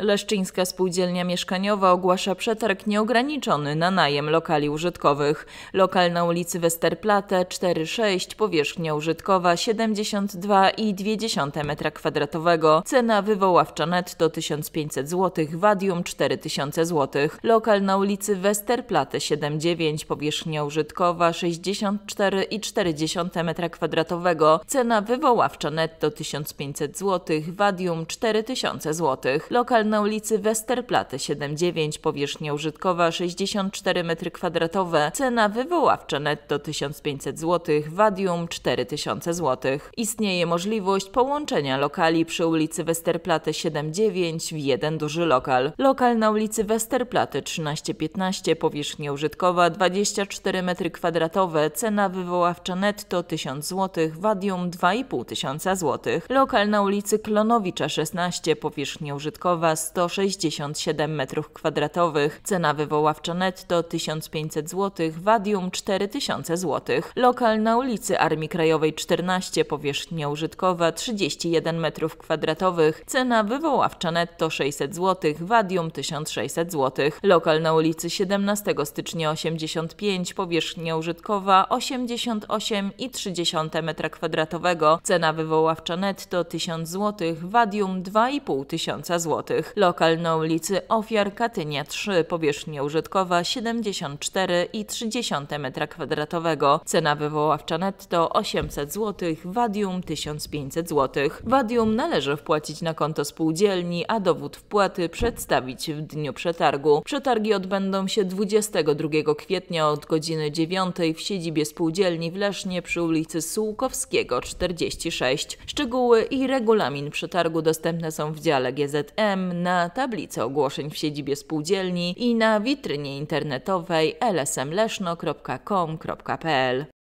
Leszczyńska Spółdzielnia Mieszkaniowa ogłasza przetarg nieograniczony na najem lokali użytkowych. Lokal na ulicy Westerplatte 4,6, powierzchnia użytkowa 72,2 m2. Cena wywoławcza netto 1500 zł, wadium 4000 zł. Lokal na ulicy Westerplatte 7,9, powierzchnia użytkowa 64,4 m2. Cena wywoławcza netto 1500 zł, wadium 4000 zł. Lokal na ulicy Westerplatte 7,9, powierzchnia użytkowa 64 m2. Cena wywoławcza netto 1500 zł, wadium 4000 zł. Istnieje możliwość połączenia lokali przy ulicy Westerplatte 7,9 w jeden duży lokal. Lokal na ulicy Westerplatte 13,15, powierzchnia użytkowa 24 m2. Cena wywoławcza netto 1000 zł, wadium 2500 zł. Lokal na ulicy Klonowicza 16, powierzchnia użytkowa 167 m2. Cena wywoławcza netto 1500 zł, wadium 4000 zł. Lokal na ulicy Armii Krajowej 14, powierzchnia użytkowa 31 m2. Cena wywoławcza netto 600 zł, wadium 1600 zł. Lokal na ulicy 17 stycznia 85, powierzchnia użytkowa 88,3 m2. Cena wywoławcza netto 1000 zł, wadium 2500 zł. Lokal na ulicy Ofiar Katynia 3, powierzchnia użytkowa 74,3 m2. Cena wywoławcza netto 800 zł, wadium 1500 zł. Wadium należy wpłacić na konto spółdzielni, a dowód wpłaty przedstawić w dniu przetargu. Przetargi odbędą się 22 kwietnia od godziny 9 w siedzibie spółdzielni w Lesznie przy ulicy Sułkowskiego 46. Szczegóły i regulamin przetargu dostępne są w dziale GZM, na tablicy ogłoszeń w siedzibie spółdzielni i na witrynie internetowej lsmleszno.com.pl.